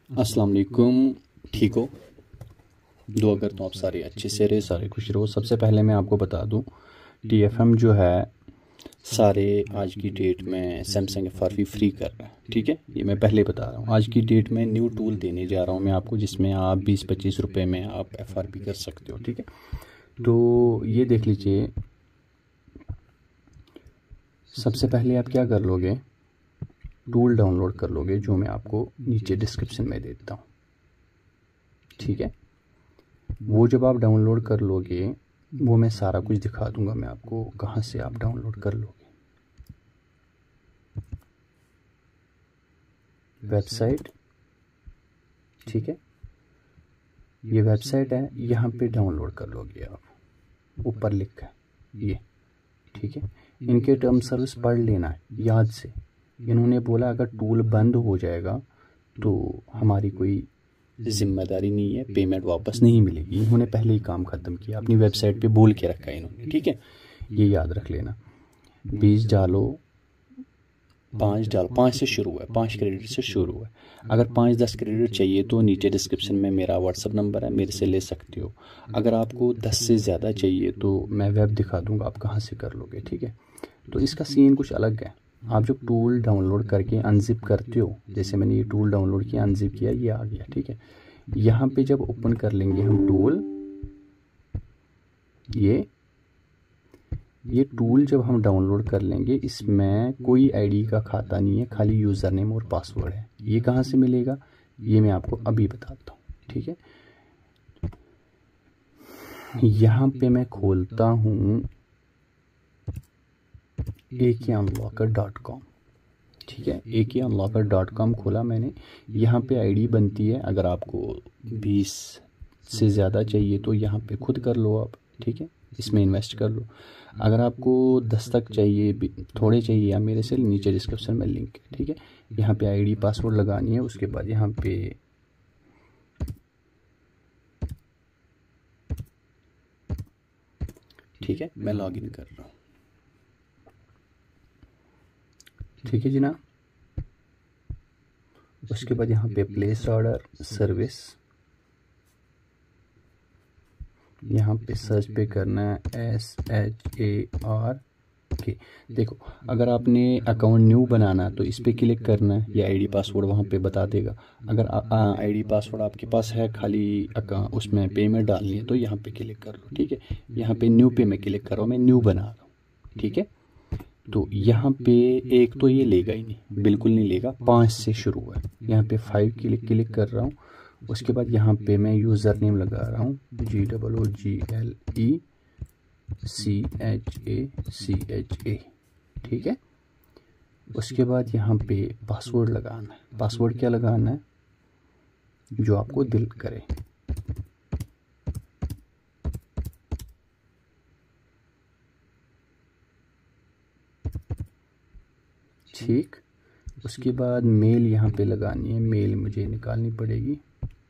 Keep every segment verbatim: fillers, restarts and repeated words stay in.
अस्सलाम वालेकुम। ठीक हो? दुआ करता हूँ आप सारे अच्छे से रहे, सारे खुश रहो। सबसे पहले मैं आपको बता दूँ, टी एफ एम जो है सारे आज की डेट में Samsung F R P free कर रहा है। ठीक है, ये मैं पहले बता रहा हूँ। आज की डेट में न्यू टूल देने जा रहा हूँ मैं आपको, जिसमें आप बीस पच्चीस रुपए में आप एफ आर पी कर सकते हो। ठीक है, तो ये देख लीजिए। सबसे पहले आप क्या कर लोगे, टूल डाउनलोड कर लोगे, जो मैं आपको नीचे डिस्क्रिप्शन में देता हूँ। ठीक है, वो जब आप डाउनलोड कर लोगे, वो मैं सारा कुछ दिखा दूंगा मैं आपको कहाँ से आप डाउनलोड कर लोगे। वेबसाइट, ठीक है, ये वेबसाइट है, यहाँ पे डाउनलोड कर लोगे आप। ऊपर लिखा है ये, ठीक है। इनके टर्म सर्विस पढ़ लेना है याद से। इन्होंने बोला अगर टूल बंद हो जाएगा तो हमारी कोई जिम्मेदारी नहीं है, पेमेंट वापस नहीं मिलेगी। इन्होंने पहले ही काम ख़त्म किया, अपनी वेबसाइट पे बोल के रखा है इन्होंने। ठीक है, ये याद रख लेना। बीस डालो, पाँच डालो, पाँच से शुरू है, पाँच क्रेडिट से शुरू है। अगर पाँच दस क्रेडिट चाहिए तो नीचे डिस्क्रिप्शन में मेरा व्हाट्सअप नंबर है, मेरे से ले सकते हो। अगर आपको दस से ज़्यादा चाहिए तो मैं वेब दिखा दूँगा आप कहाँ से कर लोगे। ठीक है, तो इसका सीन कुछ अलग है। आप जब टूल डाउनलोड करके अनजिप करते हो, जैसे मैंने ये टूल डाउनलोड किया, अनजिप किया, ये आ गया। ठीक है, यहाँ पे जब ओपन कर लेंगे हम टूल, ये ये टूल जब हम डाउनलोड कर लेंगे, इसमें कोई आईडी का खाता नहीं है, खाली यूज़र नेम और पासवर्ड है। ये कहाँ से मिलेगा ये मैं आपको अभी बताता हूँ। ठीक है, यहाँ पे मैं खोलता हूँ ए के अनलॉकर डॉट कॉम। ठीक है, ए के अनलॉकर डॉट कॉम खोला मैंने। यहाँ पे आईडी बनती है। अगर आपको बीस से ज़्यादा चाहिए तो यहाँ पे खुद कर लो आप। ठीक है, इसमें इन्वेस्ट कर लो। अगर आपको दस तक चाहिए, थोड़े चाहिए, या मेरे से नीचे डिस्क्रिप्शन में लिंक है। ठीक है, यहाँ पे आईडी पासवर्ड लगानी है। उसके बाद यहाँ पे ठीक है, मैं लॉगिन कर रहा हूँ। ठीक है जनाब, उसके बाद यहाँ पे प्लेस ऑर्डर सर्विस, यहाँ पे सर्च पे करना है एस एच ए आर के। देखो, अगर आपने अकाउंट न्यू बनाना है तो इस पर क्लिक करना है, या आईडी पासवर्ड वहाँ पे बता देगा। अगर आईडी पासवर्ड आपके पास है, खाली अकाउंट उसमें पेमेंट डालनी है, तो यहाँ पे क्लिक कर लो। ठीक है, यहाँ पे न्यू पे मैं क्लिक कर रहा हूँ, मैं न्यू बना रहा हूँ। ठीक है, तो यहाँ पे एक तो ये लेगा ही नहीं, बिल्कुल नहीं लेगा। पाँच से शुरू है, यहाँ पे फाइव क्लिक क्लिक कर रहा हूँ। उसके बाद यहाँ पे मैं यूज़र नेम लगा रहा हूँ, G double O G L E C H A C H A. ठीक है, उसके बाद यहाँ पे पासवर्ड लगाना है। पासवर्ड क्या लगाना है, जो आपको दिल करे। ठीक, उसके बाद मेल यहाँ पे लगानी है, मेल मुझे निकालनी पड़ेगी।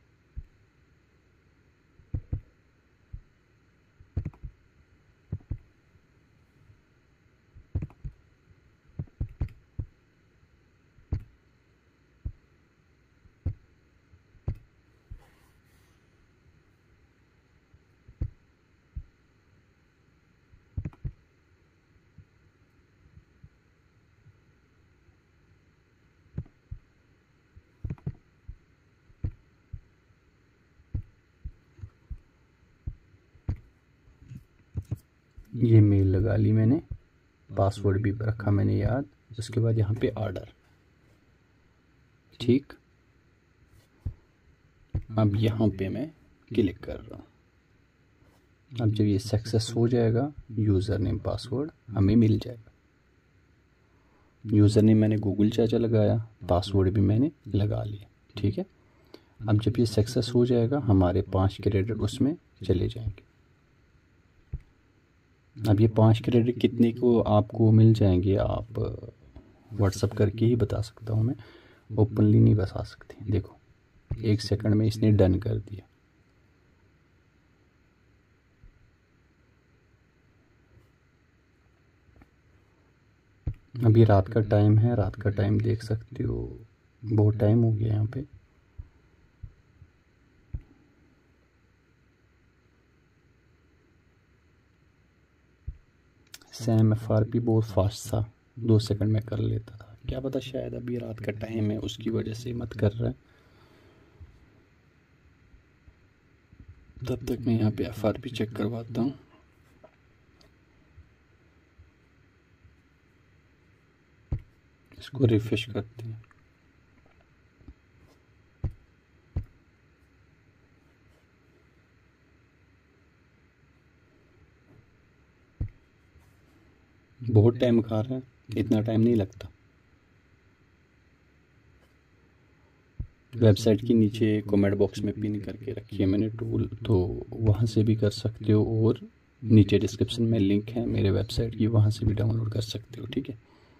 ये मेल लगा ली मैंने, पासवर्ड भी रखा मैंने याद। उसके बाद यहाँ पे ऑर्डर। ठीक, अब यहाँ पे मैं क्लिक कर रहा हूँ। अब जब ये सक्सेस हो जाएगा, यूज़र नेम पासवर्ड हमें मिल जाएगा। यूज़र नेम मैंने गूगल चाचा लगाया, पासवर्ड भी मैंने लगा लिया। ठीक है, अब जब ये सक्सेस हो जाएगा, हमारे पाँच क्रेडिट उसमें चले जाएंगे। अब ये पाँच क्रेडिट कितने को आपको मिल जाएंगे, आप व्हाट्सअप करके ही बता सकता हूँ मैं, ओपनली नहीं बता सकते। देखो, एक सेकंड में इसने डन कर दिया। अभी रात का टाइम है, रात का टाइम देख सकते हो, बहुत टाइम हो गया यहाँ पे। सैम एफ आर पी बहुत फास्ट था, दो सेकंड में कर लेता था। क्या पता शायद अभी रात का टाइम है उसकी वजह से मत कर रहा है। तब तक मैं यहाँ पे एफ आर पी चेक करवाता हूँ। इसको रिफ्रेश करते हैं। बहुत टाइम खा रहा है, इतना टाइम नहीं लगता। वेबसाइट के नीचे कमेंट बॉक्स में पिन करके रखी है मैंने टूल, तो वहाँ से भी कर सकते हो, और नीचे डिस्क्रिप्शन में लिंक है मेरे वेबसाइट की, वहाँ से भी डाउनलोड कर सकते हो। ठीक है,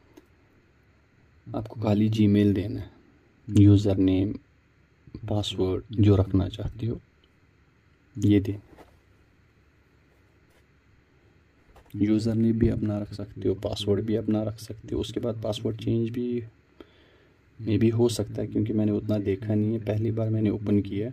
आपको खाली जीमेल देना है, यूज़र नेम पासवर्ड जो रखना चाहते हो ये दे। यूज़र नेम भी अपना रख सकते हो, पासवर्ड भी अपना रख सकते हो। उसके बाद पासवर्ड चेंज भी मे भी हो सकता है, क्योंकि मैंने उतना देखा नहीं है, पहली बार मैंने ओपन किया।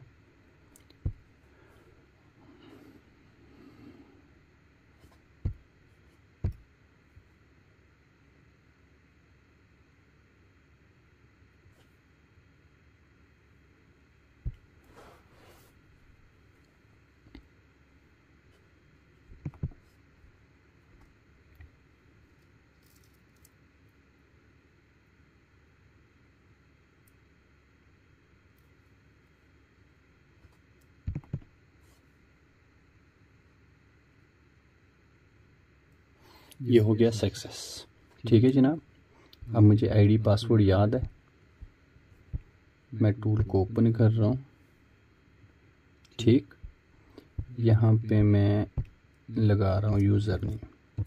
ये हो गया सक्सेस। ठीक है जनाब, अब मुझे आईडी पासवर्ड याद है, मैं टूल को ओपन कर रहा हूँ। ठीक, यहाँ पे मैं लगा रहा हूँ यूज़र नेम।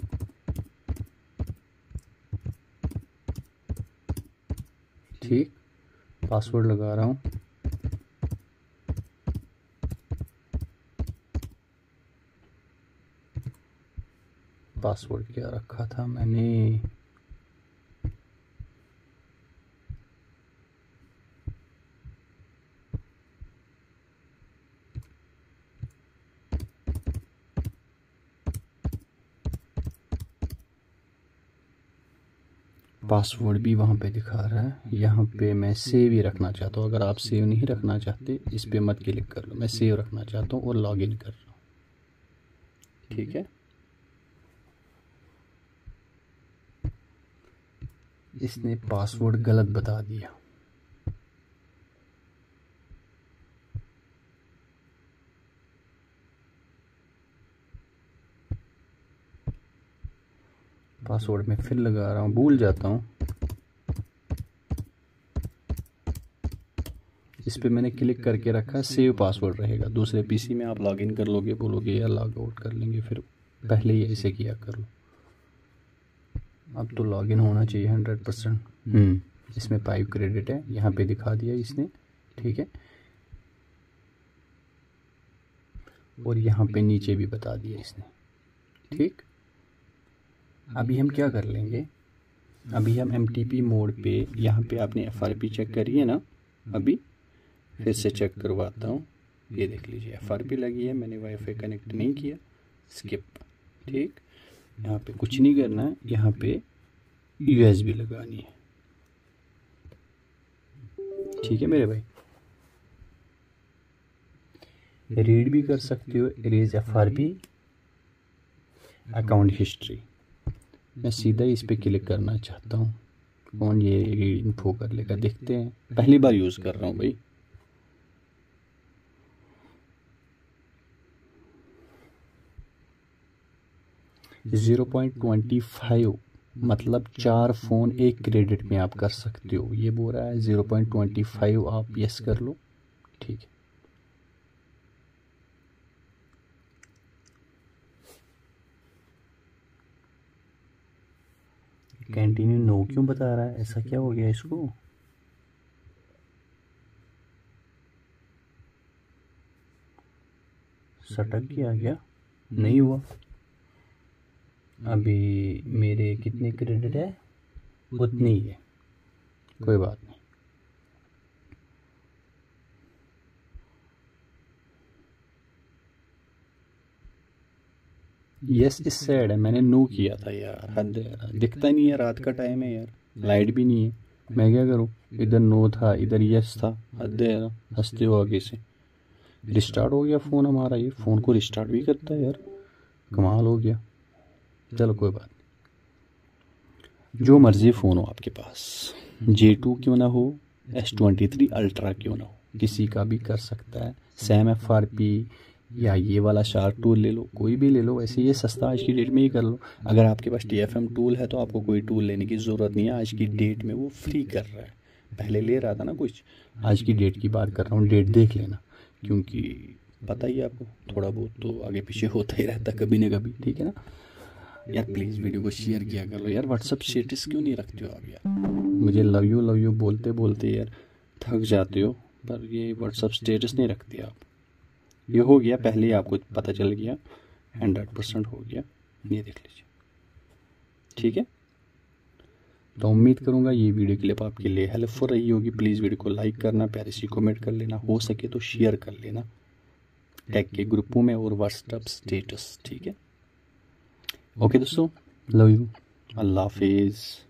ठीक, पासवर्ड लगा रहा हूँ। पासवर्ड क्या रखा था मैंने, पासवर्ड भी वहाँ पे दिखा रहा है। यहाँ पे मैं सेव ही रखना चाहता हूँ। अगर आप सेव नहीं रखना चाहते इस पे मत क्लिक कर लो, मैं सेव रखना चाहता हूँ और लॉगिन कर रहा हूँ। ठीक है, इसने पासवर्ड गलत बता दिया। पासवर्ड में फिर लगा रहा हूँ, भूल जाता हूँ। इस पे मैंने क्लिक करके रखा, सेव पासवर्ड रहेगा। दूसरे पीसी में आप लॉगिन कर लोगे, बोलोगे या लॉग आउट कर लेंगे, फिर पहले ही ऐसे किया कर लो। अब तो लॉगिन होना चाहिए हंड्रेड परसेंट। हम्म इसमें फाइव क्रेडिट है, यहाँ पे दिखा दिया इसने। ठीक है, और यहाँ पे नीचे भी बता दिया इसने। ठीक, अभी हम क्या कर लेंगे, अभी हम एम टी पी मोड पे, यहाँ पे आपने एफ आर पी चेक करी है ना, अभी फिर से चेक करवाता हूँ। ये देख लीजिए एफ आर पी लगी है, मैंने वाईफाई कनेक्ट नहीं किया, स्किप। ठीक, यहाँ पे कुछ नहीं करना है, यहाँ पे यू एस बी लगानी है। ठीक है मेरे भाई, रीड भी कर सकते हो, erase F R P account history. मैं सीधा इस पे क्लिक करना चाहता हूँ, कौन ये इन्फो कर लेगा, देखते हैं। पहली बार यूज़ कर रहा हूँ भाई। ज़ीरो पॉइंट ट्वेंटी फाइव मतलब चार फ़ोन एक क्रेडिट में आप कर सकते हो, ये बोल रहा है। ज़ीरो पॉइंट ट्वेंटी फाइव आप यस कर लो। ठीक है, कंटिन्यू नो क्यों बता रहा है, ऐसा क्या हो गया इसको? सटक गया क्या? नहीं हुआ। अभी मेरे कितने क्रेडिट है, उतनी ही है, कोई बात नहीं। यस इस सैड है, मैंने नो किया था यार, हद है यार, दिखता नहीं है, रात का टाइम है यार, लाइट भी नहीं है, मैं क्या करूँ, इधर नो था इधर यस था, हद है यार, हंसते हो आगे से। रिस्टार्ट हो गया फ़ोन हमारा, ये फ़ोन को रिस्टार्ट भी करता है यार, कमाल हो गया। चलो कोई बात नहीं, जो मर्ज़ी फ़ोन हो आपके पास, जे टू क्यों ना हो, एस ट्वेंटी थ्री अल्ट्रा क्यों ना हो, किसी का भी कर सकता है। सैम एफ आर पी या ये वाला शार्क टूल ले लो, कोई भी ले लो, वैसे ये सस्ता आज की डेट में ही कर लो। अगर आपके पास टी एफ एम टूल है तो आपको कोई टूल लेने की ज़रूरत नहीं है, आज की डेट में वो फ्री कर रहा है। पहले ले रहा था ना कुछ, आज की डेट की बात कर रहा हूँ, डेट देख लेना, क्योंकि पता ही है आपको, थोड़ा बहुत तो आगे पीछे होता ही रहता कभी ना कभी, ठीक है ना यार। प्लीज़ वीडियो को शेयर किया कर लो यार। व्हाट्सअप स्टेटस क्यों नहीं रखते हो आप यार, मुझे लव यू लव यू बोलते बोलते यार थक जाते हो, पर ये व्हाट्सअप स्टेटस नहीं रखते आप। ये हो गया, पहले ही आपको पता चल गया, हंड्रेड परसेंट हो गया, ये देख लीजिए, ठीक है। तो उम्मीद करूँगा ये वीडियो क्लिप आपके लिए हेल्पफुल रही होगी। प्लीज़ वीडियो को लाइक करना, प्यारी सी कमेंट कर लेना, हो सके तो शेयर कर लेना टैग के ग्रुपों में और व्हाट्सएप स्टेटस, ठीक है। ओके दोस्तों, लव यू, अल्लाह हाफिज़।